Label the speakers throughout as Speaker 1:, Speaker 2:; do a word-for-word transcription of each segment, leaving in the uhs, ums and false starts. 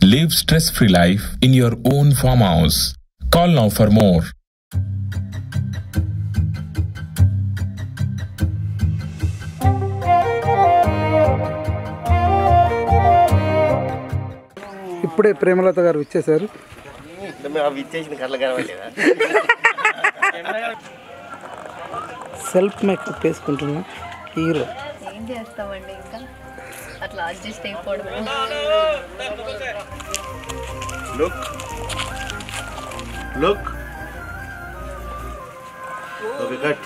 Speaker 1: Live stress-free life in your own farmhouse. Call now for more.
Speaker 2: ఇప్పుడే ప్రేమలత గారు వచ్చేసారు. Self makeup వేసుకుంటున్నా hero.
Speaker 3: ఏం చేస్తామండి ఇంకా అట్లా అడ్జస్ట్ అయిపోవడం.
Speaker 4: Look look okay cut.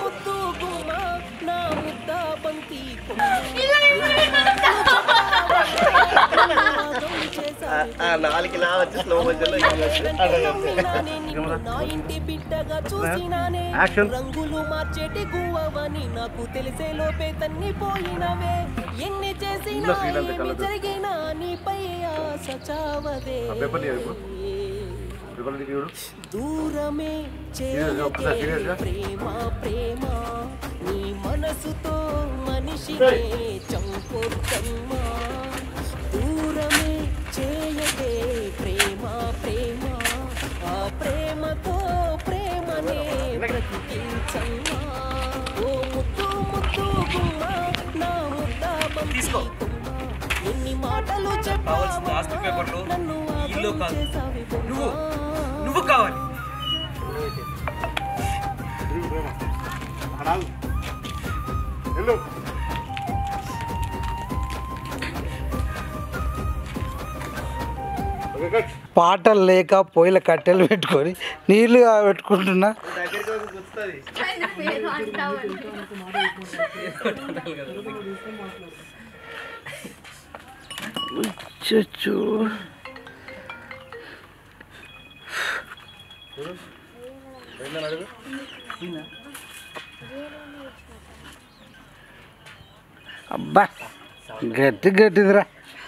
Speaker 4: నాలుగు ఇలా వచ్చి స్లో మోషన్లో యాక్షన్.
Speaker 5: రంగులు మార్చేటి గువ్వవని నాకు తెలిసే లోపే తన్ని పోయినవే. ఎన్ని చేసినా ఏమి జరిగినా నీపై ఆశ చావదే. దూరమే చేయకే ప్రేమ ప్రేమ నీ మనసుతో మనిషినే చంపొద్దమ్మా. దూరమే చేయకే ప్రేమ ప్రేమ ఆ ప్రేమతో ప్రేమనే బ్రతికించమ్మా. ఓ ముద్దు ముద్దు గుమ్మ నా ముద్దా బంతి గుమ్మ ఎన్ని మాటలు చెప్పావు నన్ను చేసావి బొమ్మ.
Speaker 6: నువ్వు కావాలి
Speaker 2: పాటలు లేక పొయ్యిల కట్టెలు పెట్టుకొని నీళ్లు పెట్టుకుంటున్నా. చచ్చు అబ్బా గట్టి గట్టిదిరా.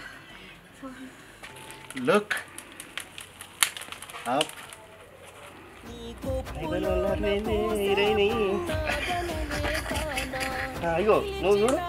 Speaker 4: Look up. అయ్యో నువ్వు చూడు.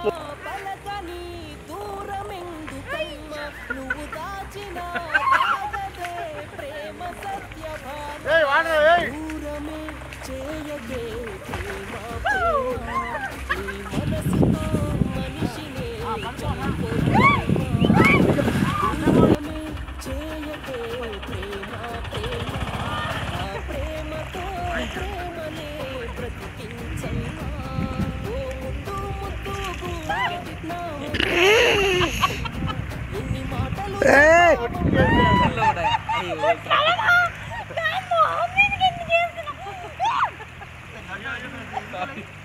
Speaker 6: Sorry.